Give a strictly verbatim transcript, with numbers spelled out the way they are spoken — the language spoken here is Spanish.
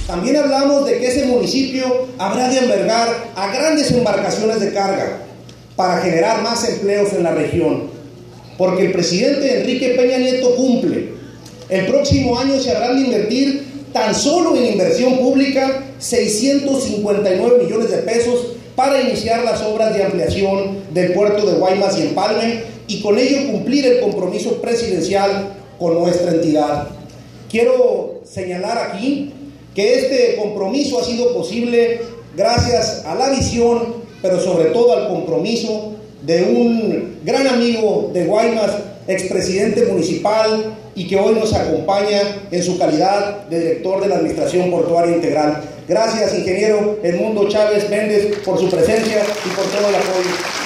También hablamos de que ese municipio habrá de albergar a grandes embarcaciones de carga para generar más empleos en la región, porque el presidente Enrique Peña Nieto cumple. El próximo año se habrán de invertir tan solo en inversión pública seiscientos cincuenta y nueve millones de pesos para iniciar las obras de ampliación del puerto de Guaymas y Empalme, y con ello cumplir el compromiso presidencial con nuestra entidad. Quiero señalar aquí que este compromiso ha sido posible gracias a la visión, pero sobre todo al compromiso de un gran amigo de Guaymas, expresidente municipal, y que hoy nos acompaña en su calidad de director de la Administración Portuaria Integral. Gracias, ingeniero Edmundo Chávez Méndez, por su presencia y por todo el apoyo.